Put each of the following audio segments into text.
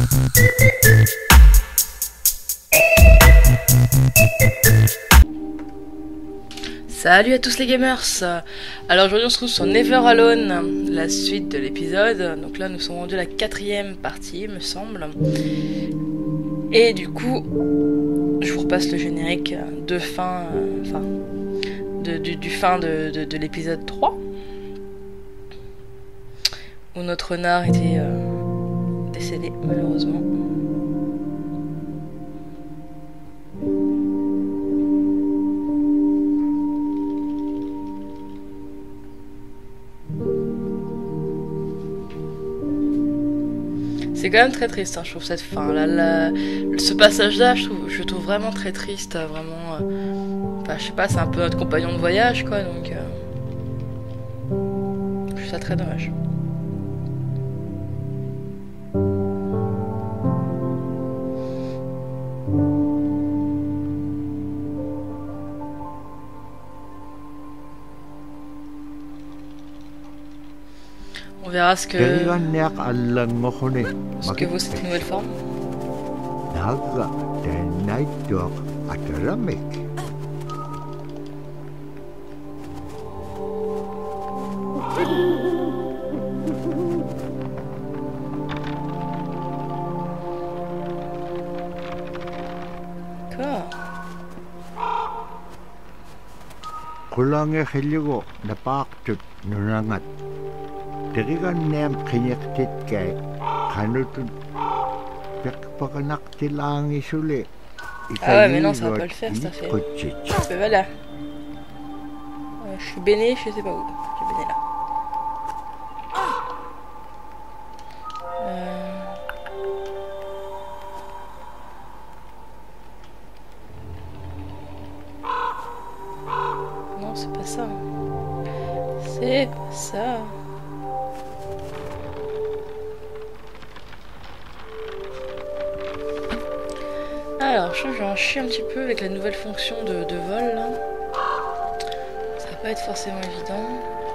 Salut à tous les gamers. Alors aujourd'hui on se trouve sur Never Alone, la suite de l'épisode. Donc là nous sommes rendus à la 4e partie me semble. Et du coup je vous repasse le générique de fin, du fin de l'épisode 3 où notre renard était décédé malheureusement. C'est quand même très triste, hein, je trouve cette fin. Ce passage-là, je trouve vraiment très triste, vraiment. Enfin, je sais pas, c'est un peu notre compagnon de voyage, quoi, donc. Je trouve ça très dommage. On verra ce que vaut cette nouvelle forme. Ah ouais mais non ça va pas le faire ça fait. Mais voilà. Je suis béné, je sais pas où. Je suis béné là. Non c'est pas ça. C'est pas ça. Alors, je vais en chier un petit peu avec la nouvelle fonction de vol là. Ça va pas être forcément évident.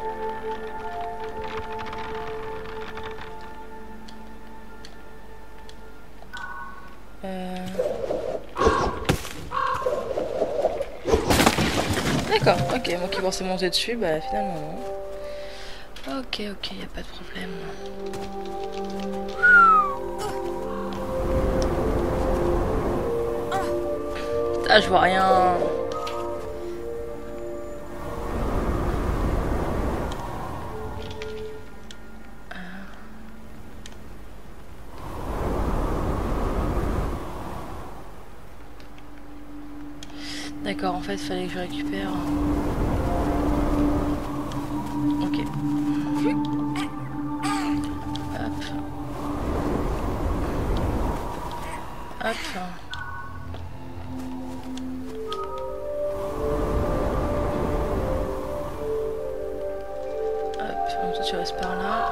D'accord, ok, moi qui pensais monter dessus, bah finalement non. Ok, y a pas de problème. Ah, je vois rien. D'accord, en fait, il fallait que je récupère. Ok. Hop. Hop. Toi tu restes par là.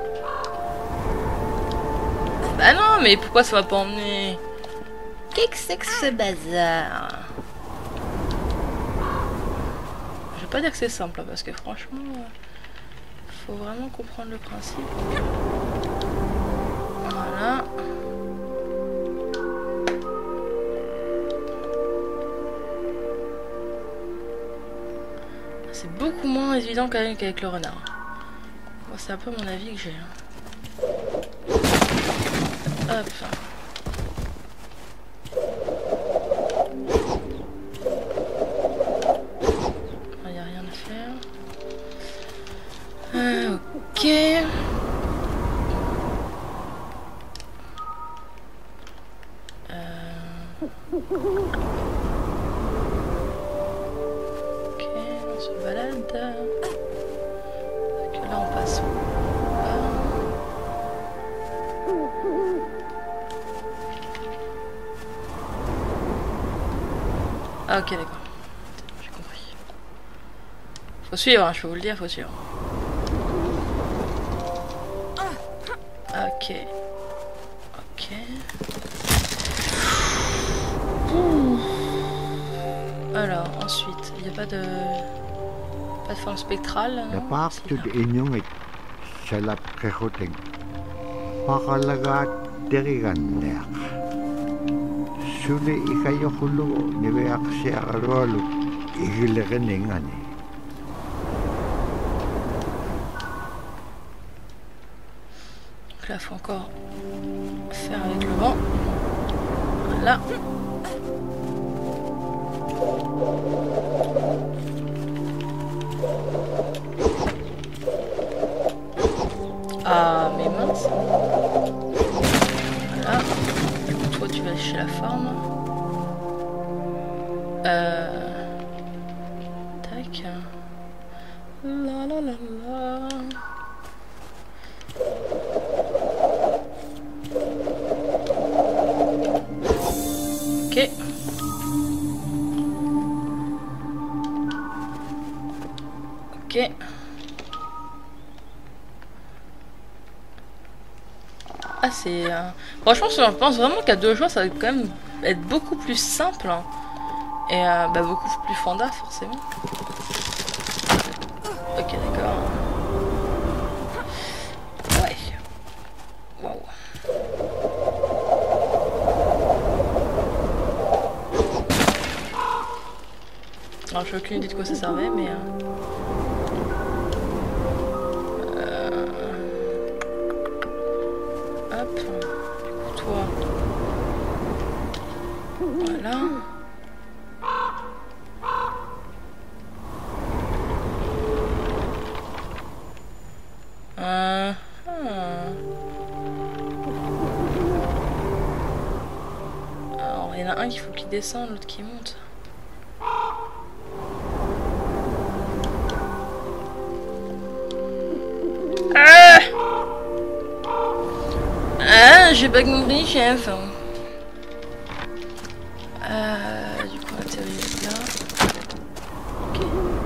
Bah non, mais pourquoi ça va pas emmener? Qu'est-ce que c'est que ce bazar? Je vais pas dire que c'est simple, parce que franchement, faut vraiment comprendre le principe. Voilà. C'est beaucoup moins évident quand même qu'avec le renard. Bon, c'est un peu mon avis que j'ai. Hop. Il n'y a rien à faire. Ok. Ok, on se balade. Donc là on passe. Ah ok d'accord. J'ai compris. Faut suivre, hein, je peux vous le dire, faut suivre. Ok. Ok. Alors ensuite, il n'y a pas de forme spectrale. teriganneaq suli ikayoqulu niveaqsiaqalualu igileqeningani. Donc là, il faut encore faire avec le vent. Voilà. Ah, mais mince. Voilà. Du coup, toi, tu vas chez la forme. Tac. La la la la. Ok. Ok. Ah, c'est... Franchement, je pense vraiment qu'à 2 joueurs, ça va quand même être beaucoup plus simple. Hein. Et bah, beaucoup plus fanda, forcément. Ok, d'accord. Ouais. Waouh. Alors, j'ai aucune idée de quoi ça servait, mais... Hop. Du coup, toi... Voilà. Alors, il y en a un qu'il faut qu'il descende, l'autre qui monte. Ah, j'ai bug mon vie, chef. Du coup, on atterrit là. Ok.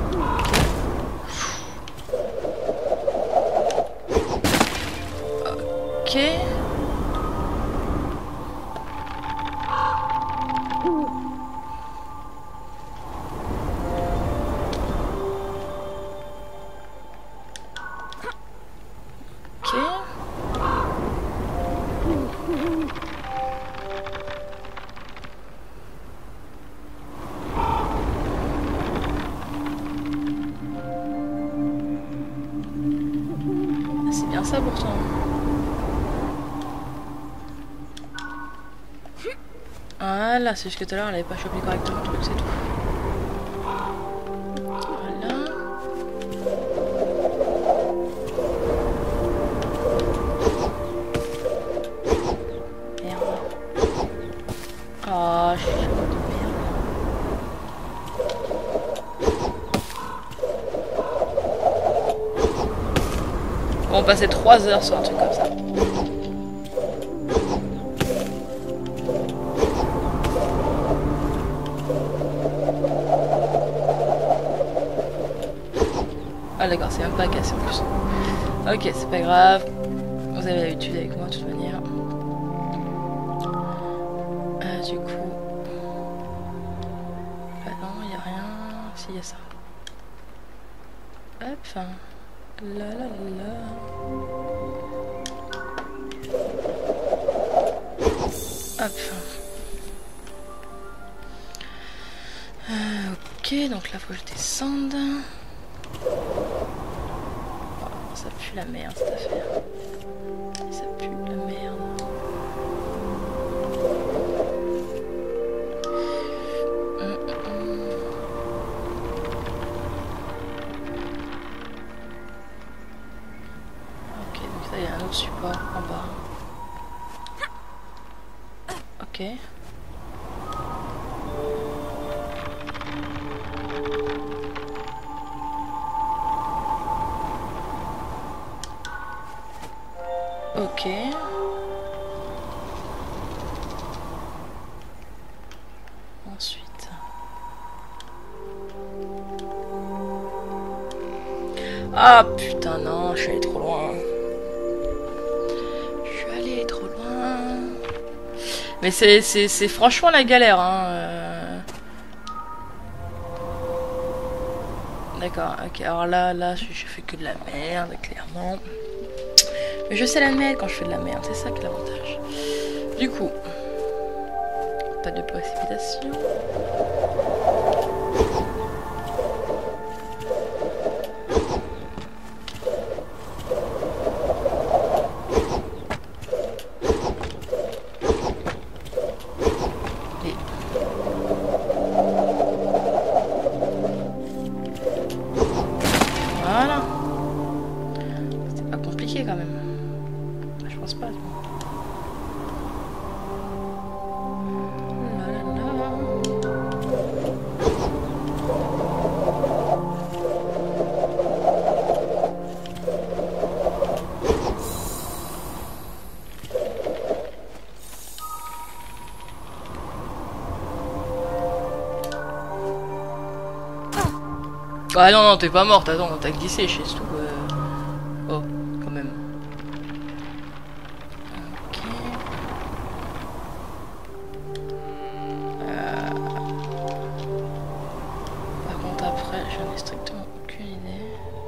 Ok. C'est bien ça pourtant. Voilà, c'est juste que tout à l'heure elle avait pas chopé correctement le truc, c'est tout. Voilà. Merde. Oh, je suis de merde. Bon, on passait 3 heures sur un truc comme ça. Ah d'accord, c'est même pas cassé en plus. Ok, c'est pas grave. Vous avez l'habitude avec moi de toute manière. Du coup... Bah non, il n'y a rien. Si, il y a ça. Hop. La la la la. Hop. Ok, donc là faut que je descende. Oh, ça pue la merde cette affaire. Ça pue la merde. Ok, donc ça il y a un autre support en bas. Ok. Ok. Ensuite. Ah putain non, je suis allé trop loin. Je suis allé trop loin. Mais c'est franchement la galère hein. D'accord, ok, alors là je fais que de la merde, clairement. Mais je sais la mettre quand je fais de la merde, c'est ça qui est l'avantage. Du coup, pas de précipitation. Voilà. C'était pas compliqué quand même. Je pense pas. La, la, la. Ah non, non, t'es pas morte, attends, t'as glissé chez tout. Oh, quand même. Ok. Par contre, après, j'en ai strictement aucune idée.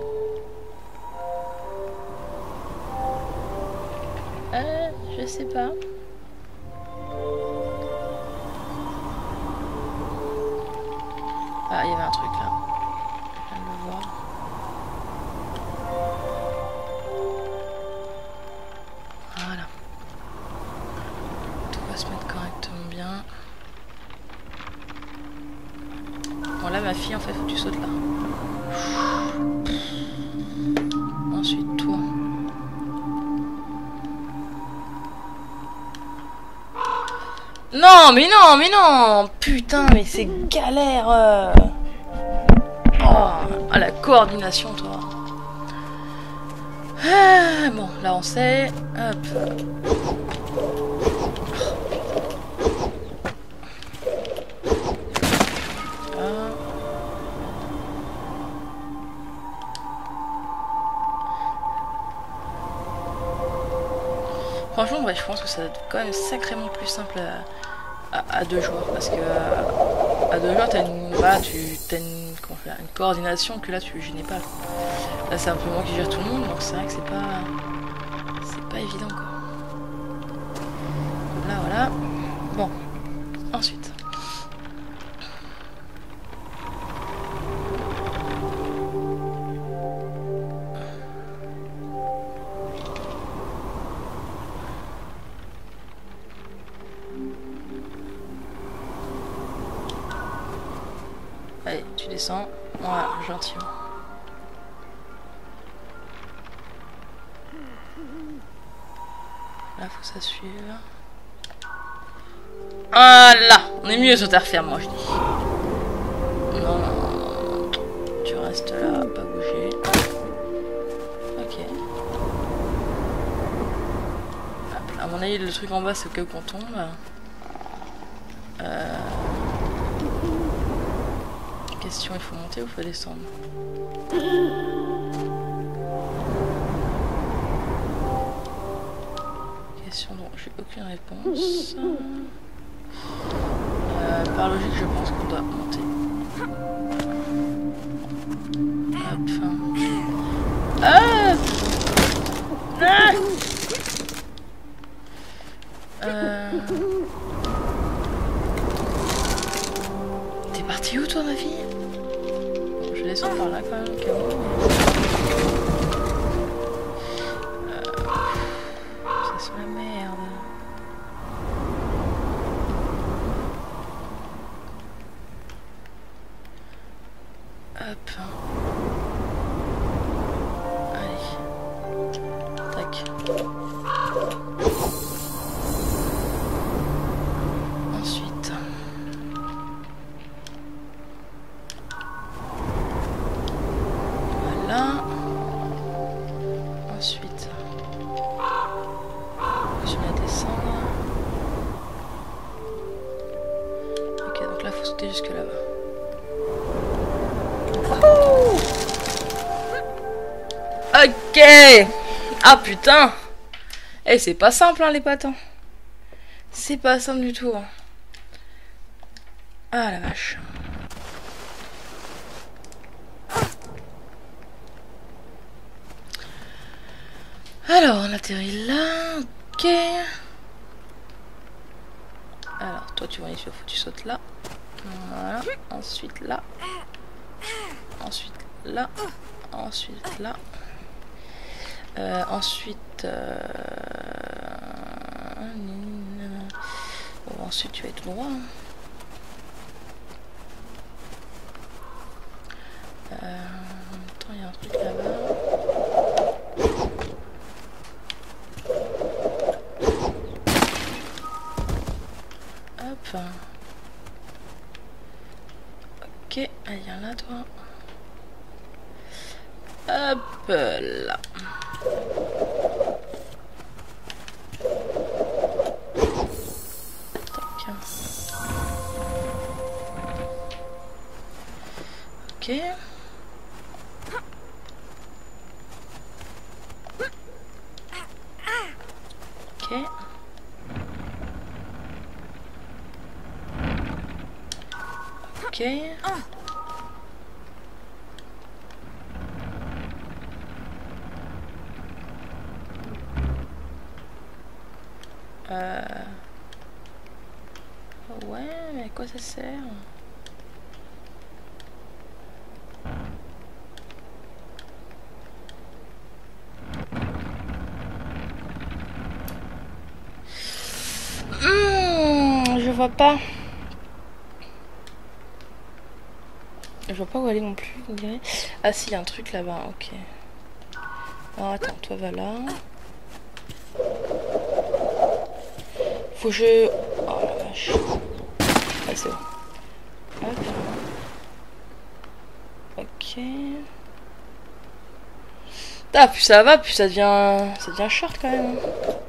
Je sais pas. Ah, il y avait un truc là. Je viens de le voir. Voilà. Tout va se mettre correctement bien. Bon, là, ma fille, en fait, faut que tu sautes là. Ensuite, toi. Non, mais non, mais non! Putain, mais c'est galère! Oh, à la coordination, toi. Ah, bon, là, on sait. Hop. Ah. Franchement, ouais, je pense que ça va être quand même sacrément plus simple à deux joueurs, parce que à deux joueurs, t'as une, voilà, t'as une, comment faire, une coordination que là tu n'ai pas. Là, c'est un peu moi qui gère tout le monde, donc c'est vrai que c'est pas évident quoi. Là, voilà. Bon, ensuite. Allez, tu descends. Voilà, gentiment. Là, faut que ça suive. Voilà, on est mieux sur terre ferme, moi je dis. Non, non, non, non. Tu restes là, pas bouger. Ok. Hop, à mon avis, le truc en bas, c'est au cas où qu'on tombe. Question, il faut monter ou il faut descendre? Question dont j'ai aucune réponse. Par logique, je pense qu'on doit monter. Hop. Ah! T'es parti où toi ma fille? Bon, je descends par là quand même au cas où. Ça sent la merde. Hop. Allez. Tac. Ensuite. Voilà. Ensuite. Je vais descendre. Ok, donc là, faut sauter jusque là-bas. Ok. Ah putain. Eh, c'est pas simple hein, les patins. C'est pas simple du tout. Hein. Ah la vache. Alors on atterrit là. Ok. toi tu vois ici, il faut que tu sautes là. Voilà. Ensuite là. Ensuite là. Ensuite là. Ensuite... Bon, ensuite tu vas être tout droit. Attends, il y a un truc là-bas. Hop. Ok, allez, viens là, toi. Hop là. Tac. Ok. Ok. Ok. Ouais, mais à quoi ça sert? Je vois pas. Je vois pas où aller non plus, on dirait. Ah si, il y a un truc là-bas, ok. Alors attends, toi va là. Faut que je... Oh la vache. Ah c'est bon. Hop. Ok. Ah, plus ça va, plus ça devient short quand même.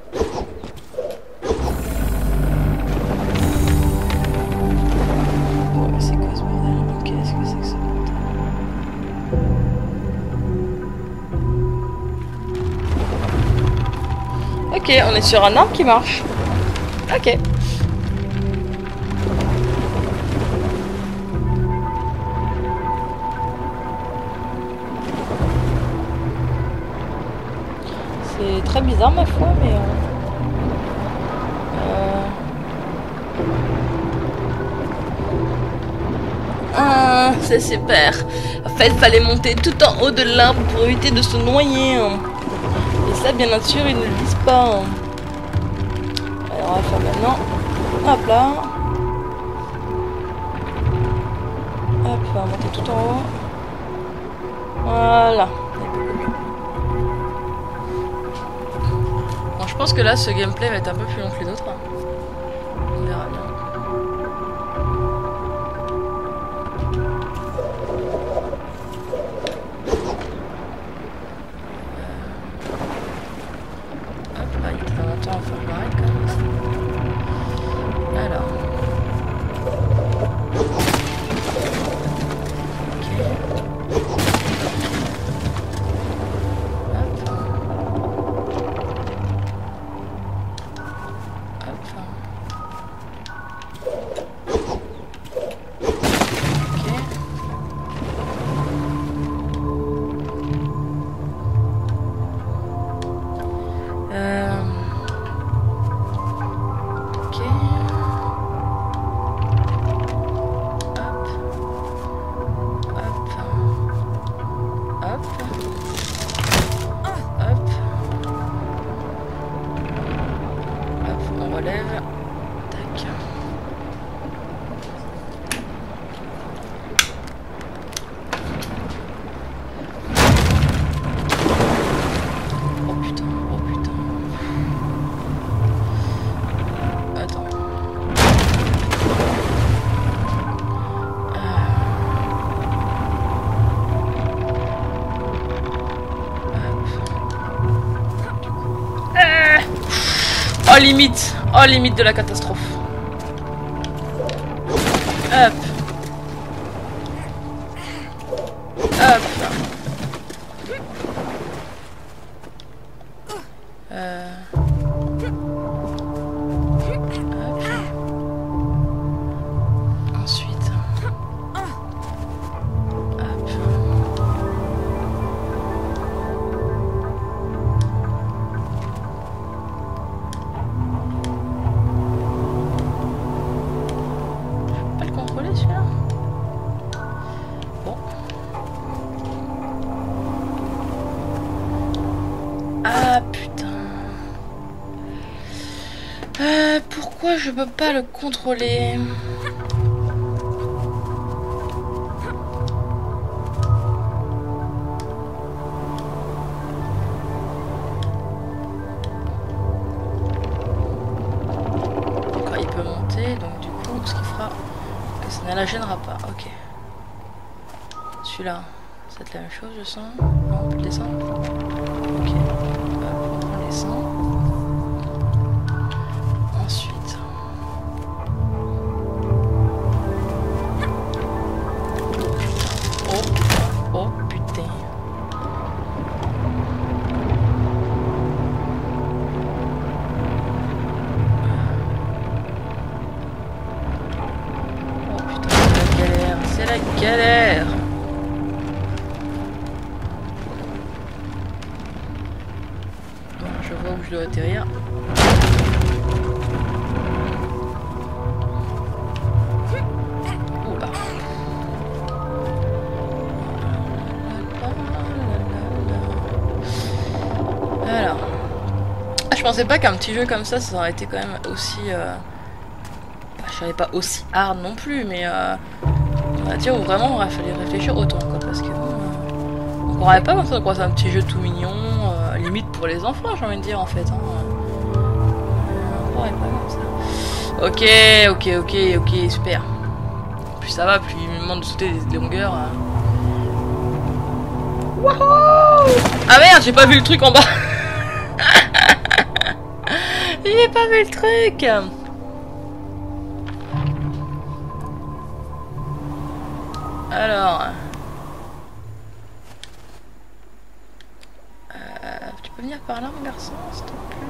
Ouais, c'est quoi ce bordel? Qu'est-ce que c'est que ce bordel? Ok, on est sur un arbre qui marche. Ok. C'est très bizarre ma foi, mais... Ah, c'est super. En fait, il fallait monter tout en haut de l'arbre pour éviter de se noyer. Et ça, bien sûr, ils ne le disent pas. Alors, on va faire maintenant. Hop là. Hop, on va monter tout en haut. Voilà. Bon, je pense que là, ce gameplay va être un peu plus long que les autres. On verra bien. Hop là, il était dans un temps à faire pareil quand même. Alors. Oh, limite de la catastrophe. Hop. Hop. Ensuite. Pourquoi je peux pas le contrôler? D'accord, il peut monter, donc du coup, ce qui fera que ça ne la gênera pas. Ok. Celui-là, ça va être la même chose, je sens. Non, on peut le descendre. Ok. On descend. Ensuite. Oh putain. Oh putain, c'est la galère. C'est la galère. Bon, je vois où je dois atterrir. Oula. Alors. Ah, je pensais pas qu'un petit jeu comme ça aurait été quand même aussi... je savais pas aussi hard non plus, mais... tiens, où vraiment, il aurait fallu réfléchir autant, quoi, parce que... on croirait pas comme ça, quoi, c'est un petit jeu tout mignon, limite pour les enfants, j'ai envie de dire, en fait. Hein. On croirait pas comme ça. Ok, super. Plus ça va, plus il me demande de sauter des longueurs. Wouhou! Ah merde, j'ai pas vu le truc en bas. J'ai pas vu le truc. Alors... tu peux venir par là, mon garçon, s'il te plaît?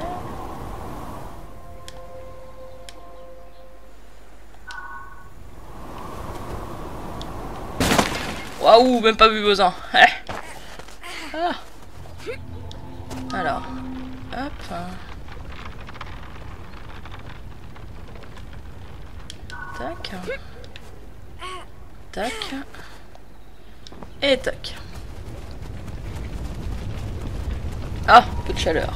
Waouh, même pas vu besoin. Ah. Alors, hop. Tac. Tac. Et tac. Ah, peu de chaleur.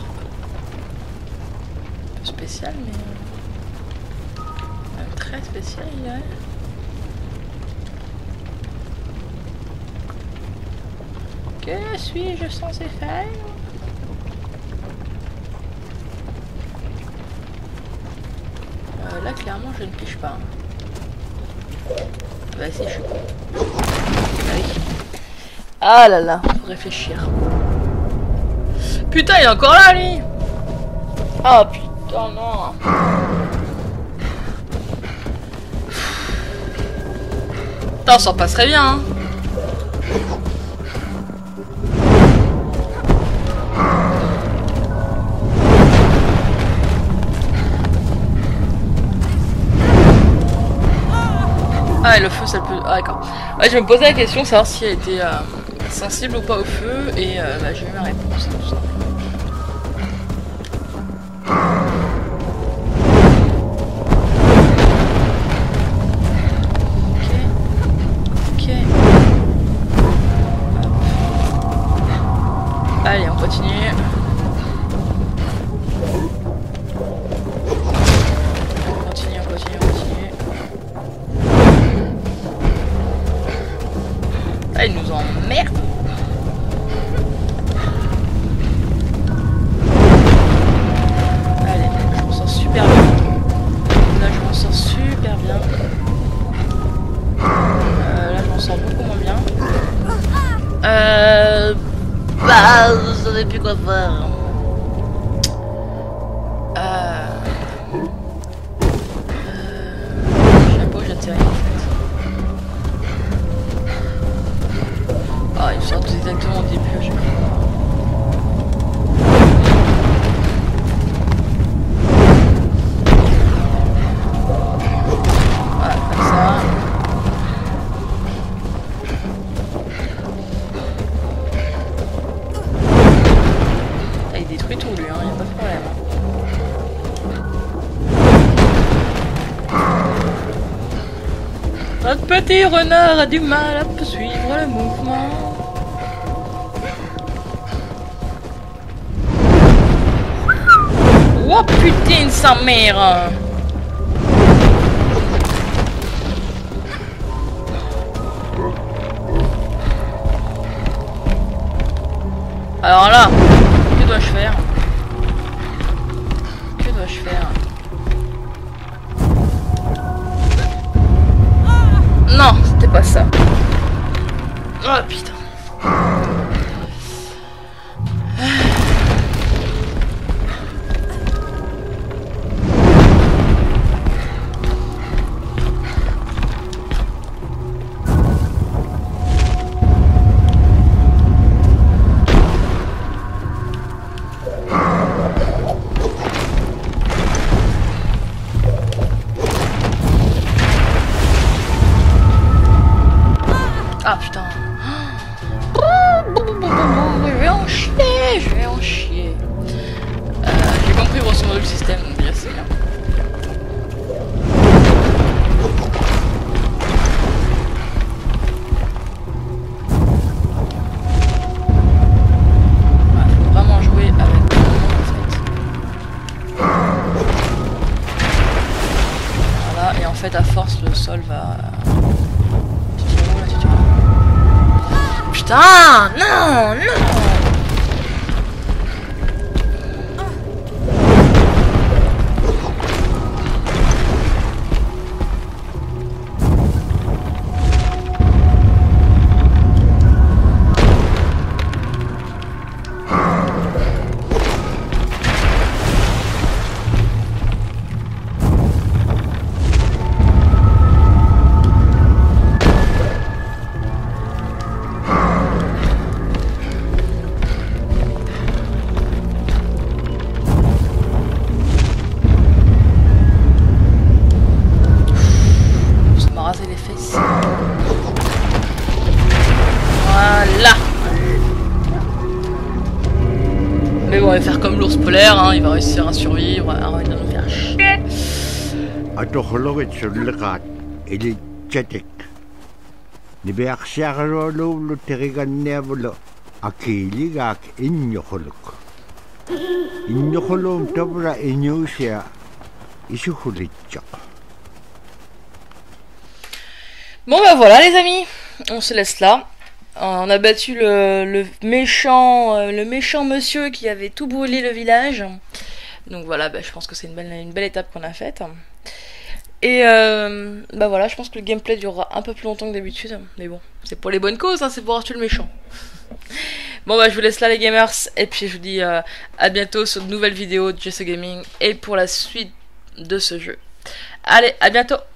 Un peu spécial, mais... même très spécial, il dirait. Que suis-je censé faire? Là, clairement, je ne pige pas. Bah si, je suis con. Ah oui. Ah là là, faut réfléchir. Putain, il est encore là, lui! Ah putain, non! Putain, on s'en passerait bien, hein! Ah, et le feu, ça peut... Ah, d'accord. Ouais, je me posais la question de savoir si elle était sensible ou pas au feu, et bah, j'ai eu ma réponse, tout simplement. Ok. Allez, on continue. Ah, il nous emmerde. Allez, je m'en sors super bien. Là, je m'en sors super bien. Là, je m'en sors beaucoup moins bien. Bah, je savais plus quoi faire. Je sais pas où j'atterris en fait. Ah, ils sortent exactement au début à chaque fois. Voilà, comme ça. Ah, il détruit tout lui, hein, y a pas de problème. Notre petit renard a du mal à poursuivre le mouvement. Oh putain, sa mère. Alors là, que dois-je faire? Que dois-je faire? Non, c'était pas ça. Oh putain. Ah putain. Je vais en chier, je vais en chier. J'ai compris grosso modo le système, donc déjà c'est bien. Faut vraiment jouer avec tout le monde en fait. Voilà, et en fait à force le sol va... Putain, non, non. Voilà. Mais bon, on va faire comme l'ours polaire, hein, il va réussir à survivre, arrête de nous faire chier. Atoxologet sulleqaat ili chatik. Nibeaqsiarluulu teriganniavulu akiiligaak inñoquluk. Inñoqulum tabra iñuusia isuhulitchaq. Bon bah voilà les amis, on se laisse là. On a battu le méchant monsieur qui avait tout brûlé le village. Donc voilà, bah, je pense que c'est une belle étape qu'on a faite. Et bah voilà, je pense que le gameplay durera un peu plus longtemps que d'habitude. Mais bon, c'est pour les bonnes causes, hein, c'est pour tuer le méchant. Bon bah je vous laisse là les gamers. Et puis je vous dis à bientôt sur de nouvelles vidéos de GC Gaming et pour la suite de ce jeu. Allez, à bientôt.